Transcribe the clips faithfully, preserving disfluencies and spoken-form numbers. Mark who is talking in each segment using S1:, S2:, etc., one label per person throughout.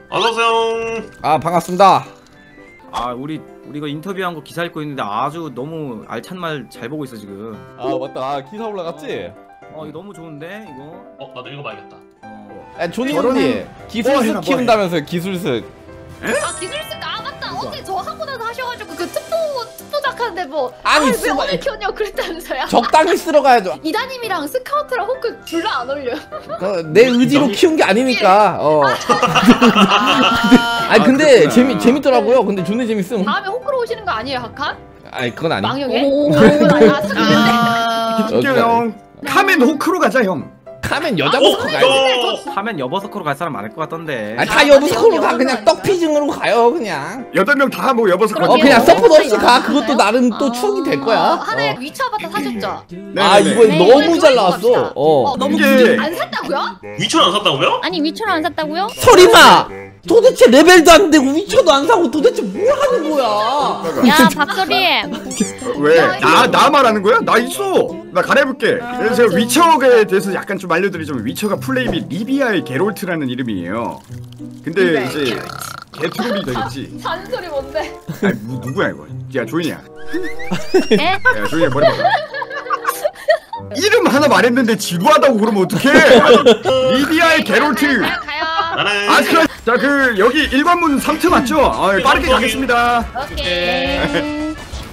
S1: 어서오세요.
S2: 아 반갑습니다.
S3: 아 우리 우리 이거 인터뷰한 거 기사 읽고 있는데 아주 너무 알찬 말 잘 보고 있어 지금.
S2: 아 맞다. 아, 기사 올라갔지?
S3: 어 이거 너무 좋은데 이거.
S1: 어 나도 읽어봐야겠다.
S3: 어.
S2: 아 조니 형님 기술습
S4: 뭐
S2: 키운다면서요 기술습.
S5: 아 기술습 아 맞다 어제 저 하고 나서 하셔가지고 그 특보 특보작 하는데 뭐
S2: 아니,
S5: 아, 왜
S2: 쓰마-
S5: 오늘 키웠냐고 그랬다면서요.
S2: 적당히 쓸어가야죠.
S5: 이다님이랑 스카우트랑 호크 둘 다 안 어울려요.
S2: 어, 내 의지로 키운 게 아니니까. 어. 아니 근데
S3: 아,
S2: 재미 재밌더라고요. 근데 존나 재밌음.
S5: 다음에 호크로 오시는 거 아니에요 하칸?
S2: 아니 그건 아니.
S5: 망령에? 오, 아 사귀는데.
S4: 진짜 형 카멘 호크로 가자 형.
S2: 카멘 여자부터 가야 돼.
S3: 하면 여버서커로 갈 사람 많을 것 같던데.
S2: 아니 다 여부스코로 가. 그냥 떡피징으로 가요 그냥.
S4: 여덟 명 다 뭐 여버서
S5: 그럼
S2: 어
S4: 가자.
S2: 그냥
S5: 어,
S2: 서포트 없이
S5: 어,
S2: 가. 그것도
S5: 어,
S2: 나름
S5: 어.
S2: 또 추억이 될 거야.
S5: 어, 하나에
S2: 어.
S5: 위쳐 아바타 사셨죠?
S2: 아 이거
S5: 네,
S2: 너무
S5: 이번에
S2: 잘
S5: 그거
S2: 나왔어.
S5: 합시다.
S2: 어.
S5: 너무
S4: 이게-
S5: 안 샀다고요?
S1: 위치를 안 샀다고요?
S6: 아니 위초를 안 샀다고요?
S2: 소리마. 도대체 레벨도 안 되고 위쳐도 안 사고 도대체 뭘 하는 거야?
S6: 야 박소리
S4: 왜? 나, 나 말하는 거야? 나 있어! 나 갈아해볼게. 그래서 제가 위쳐에 대해서 약간 좀 알려드리자면 위쳐가 플레이 및 리비아의 게롤트라는 이름이에요. 근데 이제 게트롤이 되겠지.
S5: 잔소리 뭔데?
S4: 아니 뭐, 누구야 이거? 야 조인이야.
S6: 네?
S4: 야 조인이야 머리 봐봐. 이름 하나 말했는데 지루하다고 그러면 어떡해? 리비아의 게롤트!
S5: 가요 가요.
S1: 나는
S4: 아 그래. 자그 여기 일관문 삼 트 맞죠? 아, 빠르게 가겠습니다.
S5: 오케이.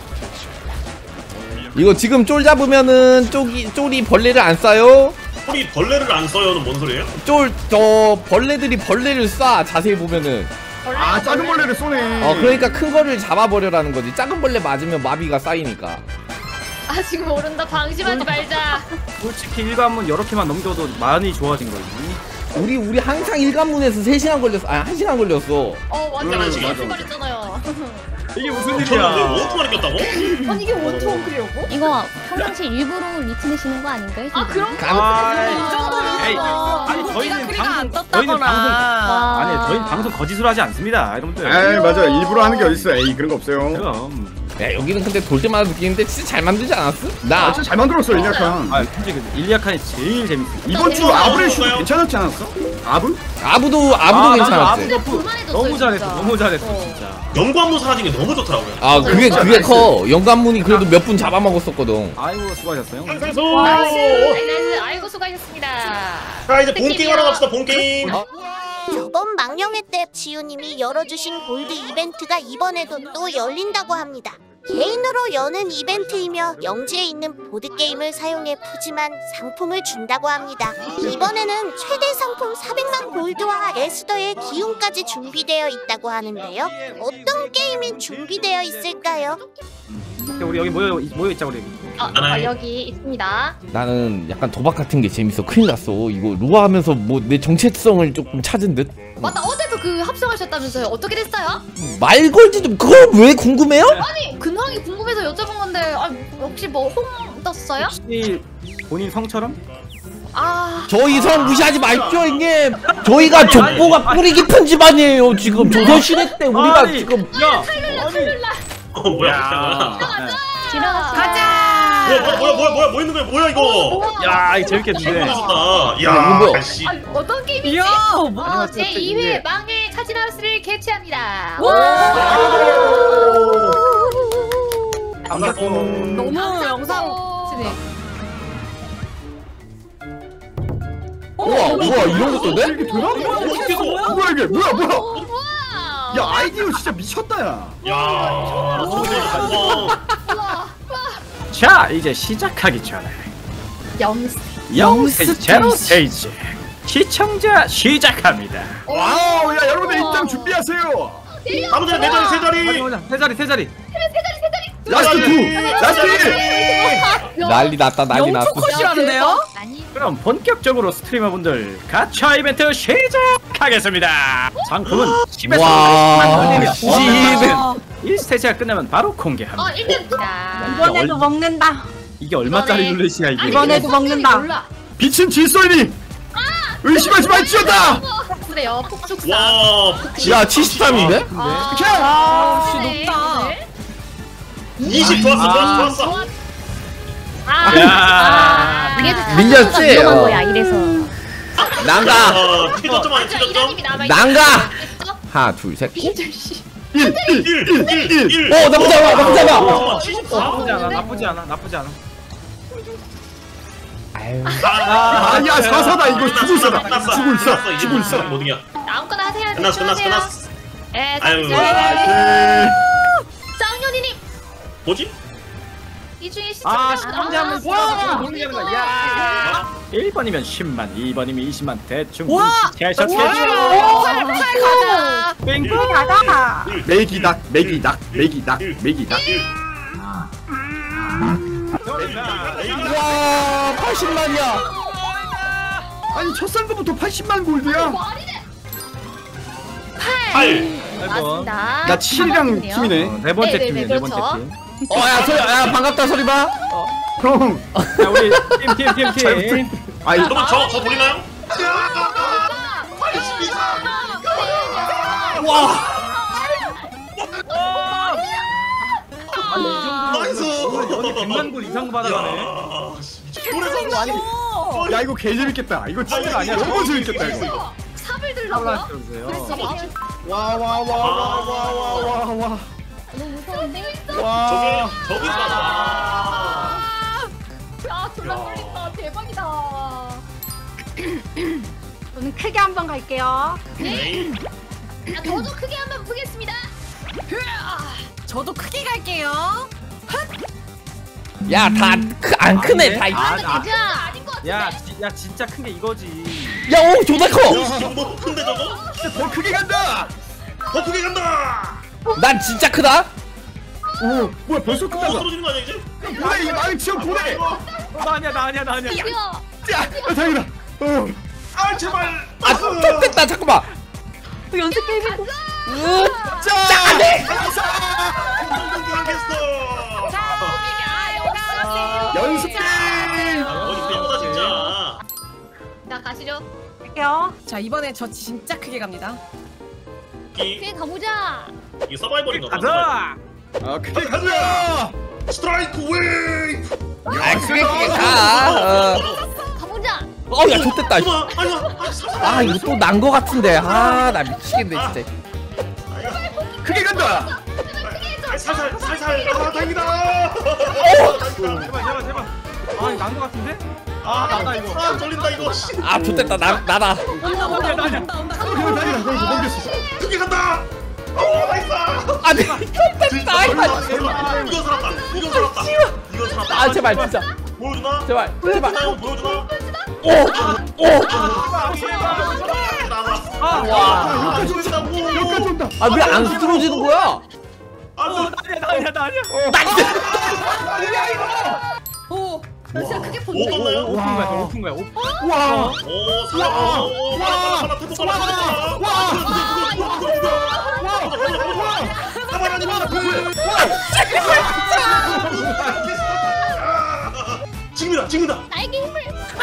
S2: 이거 지금 쫄 잡으면은 쪼기 쫄이 벌레를 안 쏴요.
S1: 우리 벌레를 안 써요는 뭔 소리예요?
S2: 쫄 저 벌레들이 벌레를 쏴. 자세히 보면은.
S4: 아 작은 벌레를 쏘네.
S2: 어 그러니까 큰 거를 잡아버려라는 거지. 작은 벌레 맞으면 마비가 쌓이니까.
S5: 아 지금 모른다. 방심하지 말자.
S3: 솔직히 일관문 여러 개만 넘겨도 많이 좋아진 거지.
S2: 우리 우리 항상 일관문에서 세 시간 걸렸어. 아니 한 시간 걸렸어.
S5: 어 맞아
S1: 음,
S5: 맞아.
S1: 맞아,
S5: 말했잖아요.
S3: 이게 무슨
S1: 저는 왜 원투만 꼈다고?
S5: 아니 이게 원투 원크리였고?
S6: 이거 평상시 일부러 리트내시는 거 아닌가요?
S5: 아 그런 거?
S3: 아,
S5: 이 정도면
S3: 에이,
S5: 뭐.
S3: 아니 저희는
S5: 크리가 안
S3: 방송 저희는 방송
S6: 와.
S3: 아니 저희는 방송 거짓으로 하지 않습니다, 여러분들.
S4: 에이 맞아 일부러 하는 게 어딨어. 에이 그런 거 없어요.
S3: 그럼.
S2: 야 여기는 근데 돌 때마다 느끼는데 진짜 잘 만들지 않았어? 나
S4: 아 진짜 잘 만들었어 일약한.
S3: 아 솔직히 일리아칸이 제일 재밌어.
S4: 이번 주 아브레슈 괜찮았지 않았어? 아브?
S2: 아부도 아부도
S3: 아, 나도
S2: 괜찮았지.
S3: 아부-
S5: 볼만해졌어요,
S3: 너무 잘했어,
S5: 진짜.
S3: 너무 잘했어
S5: 어.
S3: 진짜.
S1: 연구한문 사라진 게 너무 좋더라고요.
S2: 아 그게 그게 커. 영감문이 그래도 몇 분 잡아먹었었거든.
S3: 아이고 수고하셨어요.
S1: 한상수.
S5: 나이스 나이스. 아이고 수고하셨습니다.
S1: 자 이제 본 게임 하러 갑시다. 본 게임.
S7: 저번 망령회 때 지우님이 열어주신 골드 이벤트가 이번에도 또 열린다고 합니다. 개인으로 여는 이벤트이며 영지에 있는 보드게임을 사용해 푸짐한 상품을 준다고 합니다. 이번에는 최대 상품 사백만 골드와 에스더의 기운까지 준비되어 있다고 하는데요. 어떤 게임이 준비되어 있을까요?
S3: 우리 여기 모여 모여 있자 우리.
S5: 아, 아 여기 있습니다.
S2: 나는 약간 도박 같은 게 재밌어. 큰일 났어. 이거 루아 하면서 뭐 내 정체성을 조금 찾은 듯.
S5: 맞다 어제도 그 합성하셨다면서요. 어떻게 됐어요?
S2: 말 걸지 좀. 그걸 왜 궁금해요?
S5: 아니 근황이 궁금해서 여쭤본 건데 아, 혹시 뭐 홍 떴어요?
S3: 혹시 본인 성처럼?
S5: 아
S2: 저희 성 무시하지 말죠 이게. 저희가 족보가 뿌리 깊은 집안이에요. 지금 조선시대 때 우리가
S3: 아니,
S2: 지금
S3: 야
S1: 어 뭐야?
S6: 지나갔어.
S5: 가자.
S1: 뭐야 뭐야 뭐야 뭐야 뭐 있는 거야? 뭐야 이거?
S3: 야 이거 재밌겠는데.
S1: 좋다.
S2: 이거
S1: 야
S2: 뭐야?
S1: 씨.
S5: 아, 어떤 게임이지? 어, 제이 회 망의 카지나우스를 개최합니다.
S3: 감사합니다.
S5: 너무 영상 진행.
S2: 우와 우와 이런 것도 돼?
S4: 이게 되나?
S1: 어떻게 서?
S4: 뭐야 이게 뭐야 뭐야?
S5: 우와.
S4: 야 아이디어 진짜 미쳤다 야.
S1: 야. 소리 가.
S3: 자 이제 시작하기 전에
S5: 영.
S3: 영스테이지 제로 스테이지 시청자 시작합니다.
S4: 와우 야 여러분들 입장 준비하세요.
S1: 아무 데나 네 자리 세 자리.
S3: 가자 세 자리 세 자리.
S4: 라스트 투 라스트 일.
S2: 난리 났다 난리 났어.
S5: 컷이라는데요?
S3: 그럼 본격적으로 스트리머분들 가챠 이벤트 시작하겠습니다. 상품은 십에서
S2: 와,
S3: 십은 일 스테이지가 끝나면 바로 공개합니다.
S5: 어 일 등입니다.
S8: 이번에도 먹는다.
S3: 이게 얼마짜리
S5: 이번에-
S3: 룰렛이야 이게?
S8: 이번에도 먹는다.
S5: 몰라.
S4: 빛은 질서이니 의심하지 말지어다.
S5: 그래요 폭죽사.
S1: 와.
S2: 야 칠십삼인데?
S5: 아,
S8: 씨, 높다.
S1: 이십 좋았어 좋았어 좋았어.
S5: 아,
S3: 야.
S5: 아,
S6: 이게
S2: 민졌지?
S6: 위험한
S2: 어.
S6: 거야 이래서.
S2: 난가
S1: 어 칠 점 아니 칠 점.
S5: 이단님이 남아
S2: 난가. 하나 둘 셋.
S1: 일, 일, 일, 일.
S2: 오 나쁘지 않아 나쁘지 않아.
S1: 잠깐만, 칠십사.
S3: 나쁘지 않아 나쁘지 않아 나쁘지 않아.
S2: 아유.
S4: 아야 사사다 이거 죽고 있어 나
S1: 끝났어.
S4: 죽고 있어
S1: 끝났어.
S4: 죽고 있어.
S1: 못 이겨.
S5: 아무거나 하세요.
S1: 끝났어, 끝났어,
S5: 하세요.
S1: 끝났어.
S5: 예,
S1: 아유,
S5: 자, 짱년이님
S1: 뭐지?
S5: 이 중에 시청.
S3: 아 시청자는
S5: 와.
S3: 돌리는 거야. 야. 일 번이면 십만, 이 번이면 이십만 대충
S8: 와!
S3: 캐셔
S8: 와!
S3: 캐셔.
S8: 팔 가자.
S3: 뺑뺑.
S8: 가자.
S4: 메기닭 메기닭 메기닭 메기닭.
S2: 와 팔십만이야.
S4: 아니 첫 상금부터 팔십만 골드야.
S1: 팔.
S5: 맞습니다.
S4: 나 칠이랑 팀이네.
S3: 어, 네 번째
S5: 네네네,
S3: 팀이야 네 번째
S5: 그렇죠.
S3: 팀.
S2: 어야 소리 야 반갑다 소리 봐.
S4: 형.
S3: 자 우리 팀 팀 팀 팀.
S4: 아이
S1: 여러분 저, 저 돌리나요?
S3: 아니 이 정도면
S1: 나이스.
S3: 오늘 연이 백만 골 이상 받아가네.
S4: 야 이거 개 재밌겠다. 이거 진짜 아니야. 너무 재밌겠다 이거.
S5: 삽을 들라고요?
S3: 주세요.
S4: 와와와와와와와.
S5: 너무 무서운데?
S4: 와.
S1: 저기, 저기 있다.
S5: 야, 졸라 떨린다. 대박이다.
S8: 저는 크게 한번 갈게요.
S1: 네.
S5: 자, 저도 크게 한번 보겠습니다.
S8: 저도 크게 갈게요.
S2: 야다안 크네 다.
S3: 아,
S5: 아,
S3: 아.
S5: 괜찮아. 아닌 것 같은데.
S3: 야, 지, 야 진짜 큰 게 이거지.
S2: 야오 존나 커.
S1: 이거 뭐 큰데 저거?
S4: 더 크게 간다.
S1: 더 크게 간다.
S2: 난 진짜 크다.
S4: 오 뭐야 벌써
S1: 어,
S4: 끝났어.
S1: 떨어지는 거 아니야 이제?
S4: 보내 이 마을 지역 보내.
S3: 어, 나 아니야 나 아니야 나 아니야.
S5: 뛰어.
S4: 야 다행이다. 어.
S1: 아 제발.
S2: 아 좋겠다 잠깐만.
S8: 연습 게임이
S2: 자 안돼.
S4: 연습 게임.
S1: 어디 빼보다 진짜.
S5: 자, 가시죠.
S8: 갈게요. 자 이번에 저 진짜 크게 갑니다.
S1: 이,
S5: 크게 가보자.
S1: 이 서바이벌인가 봐.
S3: 가자.
S4: 아 크게 가자.
S1: 스트라이크 웨이브.
S2: 아 크게 크게 가.
S5: 가보자.
S2: 어야 좋겠다.
S1: 아니야, 아니야. 아, 살살.
S2: 아 이거 또 난 거 같은데. 아 나 미치겠네 진짜.
S4: 크게 간다.
S1: 아, 살살, 살살. 아, 다행이다.
S3: 제발 제발 제발. 아니 난거 같은데? 아 나다 이거.
S1: 아, 떨린다 이거. 씨.
S2: 아 좋겠다 나 나다.
S3: 온다 온다 온다.
S4: 그래 다행이다. 거기서 넘겼어.
S1: 크게 간다. 오, 나이스.
S2: 아니 좋겠다.
S1: 아,
S2: 이거.
S1: 제발. 이거 살았다. 이거 살았다. 이거 살았다.
S2: 아 제발 진짜.
S1: 보여주나?
S2: 제발 제발.
S1: 보여주나? 보여주나?
S2: 오오
S1: 나와.
S2: 와.
S1: 여기까지 온다고.
S4: 여기까지 온다.
S2: 아 왜 안 쓰러지는 거야?
S1: 안 돼.
S3: 나 아니야 나 아니야 나
S5: 오. 나 진짜 크게
S1: 오,
S5: 본다.
S1: 떴나요?
S3: 오픈 거야 저 오픈 거야 오픈.
S4: 와.
S1: 오, 살았다. 오, 빨라, 빨라, 태포 빨라, 빨라, 빨라. 가만히 마. 지금이다, 지금이다.
S5: 나에게 힘을.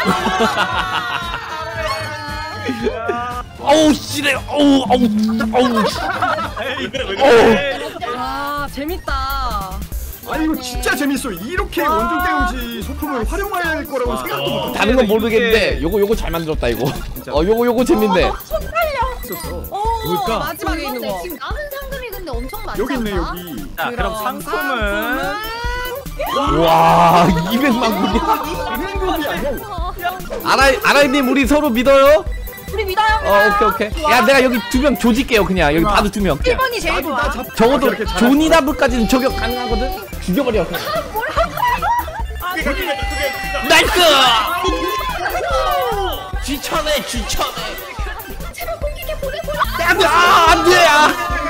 S2: 어우 씨래. 어우 어우 어우.
S1: 왜 그래, 왜
S2: 어우.
S1: 그래?
S8: 아 재밌다.
S4: 아니 이거 진짜 재밌어. 이렇게 원정 대응지 소품을 활용할 거라고 생각도 못 했어.
S2: 다른 건 모르겠는데 요거 요거 잘 만들었다 이거. 어 요거 요거 재밌네.
S8: 오
S3: 뭘까?
S8: 마지막에 있는 거.
S5: 지금 남은 상금이 근데 엄청 많지
S4: 여기 있네
S5: 않나?
S4: 여기.
S3: 자 그럼 상품은
S2: 와 이백만 골이야.
S4: 이백만이야 형.
S2: 아라 아라님 우리 서로 믿어요?
S8: 우리 믿어요.
S2: 어 오케이 오케이. 야 내가 여기 두 명 조질게요 그냥 여기 바로 두 명. 그냥.
S8: 일 번이 제일
S4: 나도
S8: 좋아.
S4: 나 잡.
S2: 적어도
S4: 이렇게 잘할
S2: 조니다브까지는 저격 가능하거든. 죽여버려. 그냥.
S1: 크게, 크게, 크게, 크게.
S2: 나이스. 쥐쳐내 쥐쳐내.
S5: 제발 공기계 보내 보내.
S2: 안돼 아 안돼 아.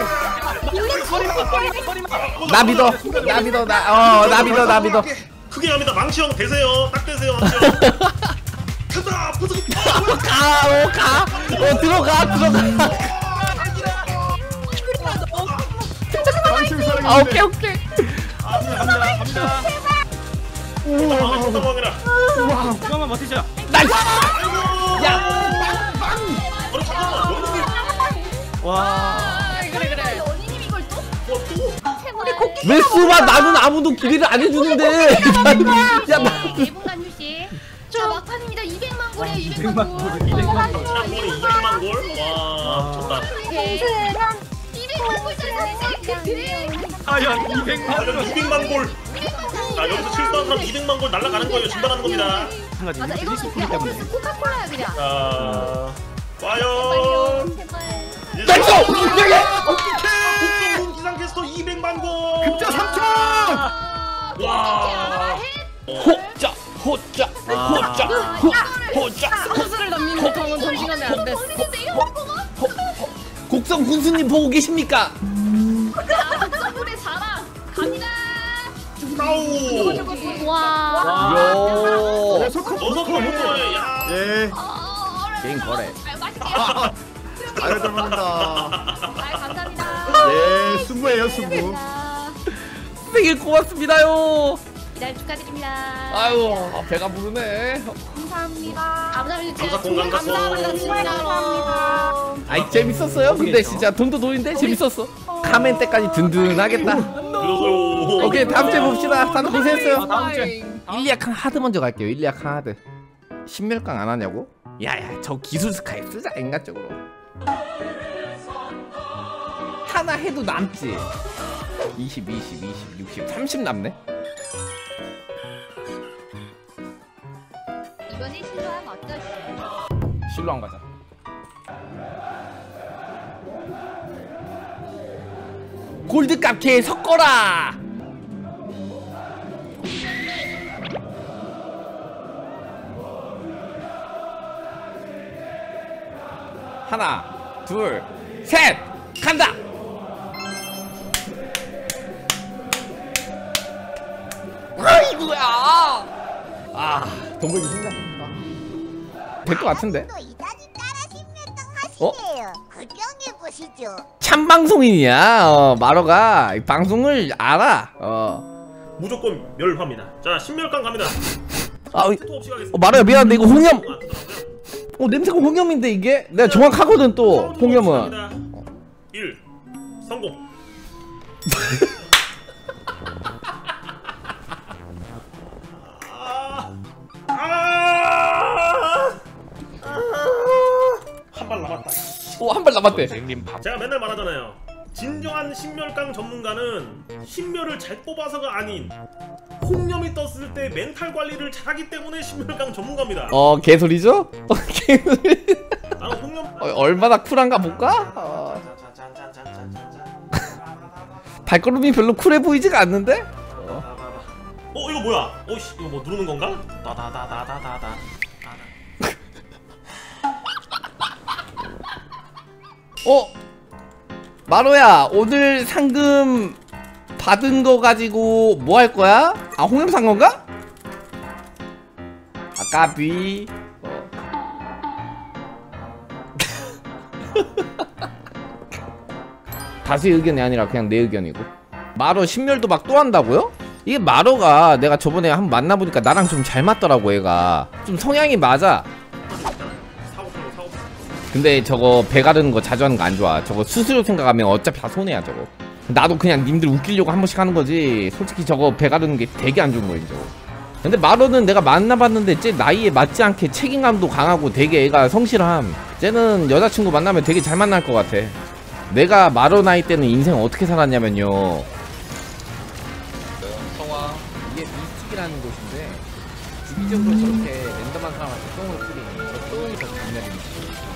S2: 나 믿어 나 믿어 나어나 믿어 나 믿어.
S1: 크게 갑니다. 망치 형 되세요. 딱 되세요, 망치 형. 간다. 부서기.
S2: 가오 가. 어 들어가 들어가.
S4: 방침 사랑했는데.
S2: 아 오케이 오케이.
S3: 갑니다 갑니다 갑니다.
S1: 상황이라.
S3: 이거만 버티자.
S2: 나이스.
S1: 아니 잠깐만. 연극이
S3: 와.
S5: 그래 그래. 연희님 이걸 또?
S1: 뭐 또?
S5: 제발.
S2: 왜 수마 나는 아무도 기대를 안 해주는데. 야 나.
S5: 네 분간 휴식. 자 막판입니다. 이백만 골이에요. 이백만
S3: 이백만
S5: 골.
S3: 골, 이백만 골.
S1: 참, 이백만 골. 와, 좋다.
S5: 오케이.
S3: 과연 이백만
S1: 과연 이백만 골. 자 여기서 실수한 사람 이백만 골 날아가는 거예요. 중단하는 겁니다.
S3: 한 가지
S5: 맞아 이거 그냥
S3: 때문에.
S5: 코카콜라야 그냥.
S1: 자 과연
S2: 백소!
S1: 국정문 기상캐스터 이백만 골.
S4: 급자 삼천.
S1: 와.
S2: 호짜 호짜 호짜 호 호짜
S8: 선수를 남기는 보통은 정신없네 안 됐어.
S2: 곡성 군수님 보고 계십니까?
S5: 선물의 사랑 갑니다.
S1: 아우.
S5: 와.
S2: 요
S4: 어서 컵.
S1: 어서 골. 야.
S4: 예.
S2: 게임 거래.
S5: 맛있게.
S4: 아유 잘 먹는다.
S5: 아 감사합니다.
S4: 예, 승부예요 승부.
S2: 생일 고맙습니다요.
S5: 이달 축하드립니다.
S2: 아유 배가 부르네.
S5: 감사합니다. 감사합니다.
S1: 감사공 감사공.
S5: 감사합니다. 진짜로.
S2: 아이 재밌었어요. 근데 진짜 돈도 돈인데 재밌었어. 카멘 때까지 든든하겠다.
S1: 그래서요.
S2: 오케이 다음 주에 봅시다. 다들 고생했어요.
S3: 아, 다음 주에.
S2: 일리아칸 하드 먼저 갈게요. 일리아칸 하드. 신멸강 안 하냐고? 야야 저 기술 스카이 쓰자 인간적으로. 하나 해도 남지. 이십, 이십, 이십, 육십, 삼십 남네.
S5: 이번에 실로하면 어떠시?
S2: 실로한 가자. 골드값 개 섞어라. 하나, 둘, 셋, 간다. 아이고야. 아, 돈 벌기 힘들다. 될 것 같은데. 어?
S7: 구경해 보시죠.
S2: 참 방송인이야. 어, 마로가 이 방송을 알아. 어.
S1: 무조건 멸합니다. 자 신멸강 갑니다.
S2: 아, 어,
S1: 투 없이 가겠습니다.
S2: 마로야 미안한데 이거 홍염.
S1: 안 뜨더라고요.
S2: 어 냄새가 홍염인데 이게 내가 정확하거든 또 홍염은.
S1: 일 성공. 한 발 남았다.
S2: 오한 발 남았대.
S1: 제가 맨날 말하잖아요. 진정한 신멸강 전문가는 신멸을 잘 뽑아서가 아닌 홍염이 떴을 때 멘탈 관리를 잘하기 때문에 신멸강 전문가입니다.
S2: 어 개소리죠? 어 개소리.
S1: 아 홍염.
S2: 어, 얼마나 쿨한가 볼까? 어. 발걸음이 별로 쿨해 보이지가 않는데?
S1: 어 이거 뭐야? 어씨 이거 뭐 누르는 건가? 다다다다다다다.
S2: 어? 마로야 오늘 상금 받은 거 가지고 뭐 할 거야? 아 홍염 산 건가? 아까비 어. 다수의 의견이 아니라 그냥 내 의견이고. 마로 신멸도박 또 한다고요? 이게 마로가 내가 저번에 한번 만나보니까 나랑 좀 잘 맞더라고. 얘가 좀 성향이 맞아. 근데 저거 배 가르는 거 자주 하는 거 안 좋아. 저거 수수료 생각하면 어차피 다 손해야 저거. 나도 그냥 님들 웃기려고 한 번씩 하는 거지. 솔직히 저거 배 가르는 게 되게 안 좋은 거예요 저거. 근데 마로는 내가 만나봤는데 쟤 나이에 맞지 않게 책임감도 강하고 되게 애가 성실함. 쟤는 여자친구 만나면 되게 잘 만날 것 같아. 내가 마로 나이 때는 인생 어떻게 살았냐면요. 성화 이게 미스틱이라는 곳인데 주기적으로 저렇게 랜덤한 사람한테 똥을 뿌리는 저 똥이 더 장면입니다.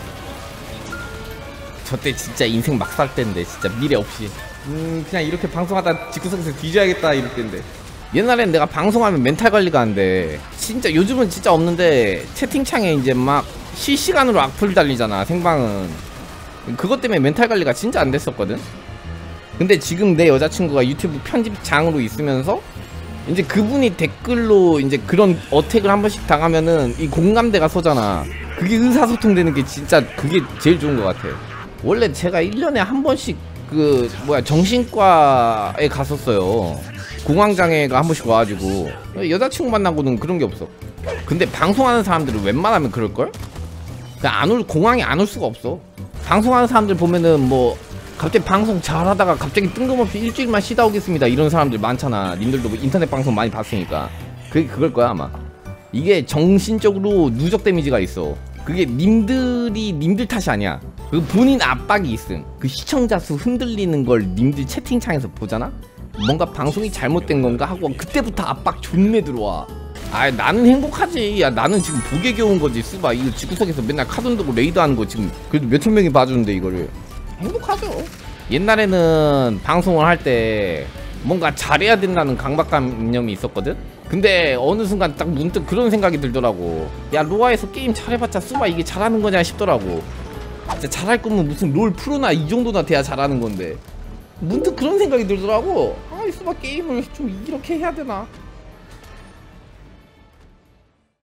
S2: 저때 진짜 인생 막 살 때인데 진짜 미래 없이 음 그냥 이렇게 방송하다 집구석에서 뒤져야겠다 이럴 때인데 옛날엔 내가 방송하면 멘탈 관리가 안 돼. 진짜 요즘은 진짜 없는데 채팅창에 이제 막 실시간으로 악플 달리잖아 생방은. 그것 때문에 멘탈 관리가 진짜 안 됐었거든. 근데 지금 내 여자친구가 유튜브 편집장으로 있으면서 이제 그분이 댓글로 이제 그런 어택을 한 번씩 당하면은 이 공감대가 서잖아. 그게 의사소통 되는 게 진짜 그게 제일 좋은 것 같아. 원래 제가 일 년에 한 번씩 그 뭐야 정신과에 갔었어요. 공황장애가 한 번씩 와가지고. 여자친구 만나고는 그런 게 없어. 근데 방송하는 사람들은 웬만하면 그럴걸? 그냥 안 올, 공황이 안 올 수가 없어. 방송하는 사람들 보면은 뭐 갑자기 방송 잘하다가 갑자기 뜬금없이 일주일만 쉬다 오겠습니다 이런 사람들 많잖아. 님들도 인터넷 방송 많이 봤으니까. 그게 그걸 거야 아마. 이게 정신적으로 누적 데미지가 있어. 그게 님들이 님들 탓이 아니야. 그 본인 압박이 있음. 그 시청자 수 흔들리는 걸 님들 채팅창에서 보잖아? 뭔가 방송이 잘못된 건가 하고 그때부터 압박 존내 들어와. 아 나는 행복하지. 야 나는 지금 복에 겨운 거지. 쓰바 이거 지구석에서 맨날 카돈 들고 레이드 하는 거 지금 그래도 몇천 명이 봐주는데 이거를 행복하죠. 옛날에는 방송을 할 때 뭔가 잘해야 된다는 강박관념이 있었거든? 근데 어느 순간 딱 문득 그런 생각이 들더라고. 야 로아에서 게임 잘해봤자 쓰바 이게 잘하는 거냐 싶더라고. 진짜 잘할 거면 무슨 롤 프로나 이 정도나 돼야 잘하는 건데 문득 그런 생각이 들더라고. 아 이 쓰바 게임을 좀 이렇게 해야 되나.